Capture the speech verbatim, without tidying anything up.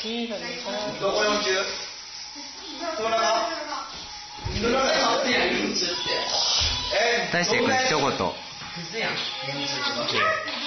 どこよんじゅう？どこだ？どこだ？ 大して君一言。 クズやん。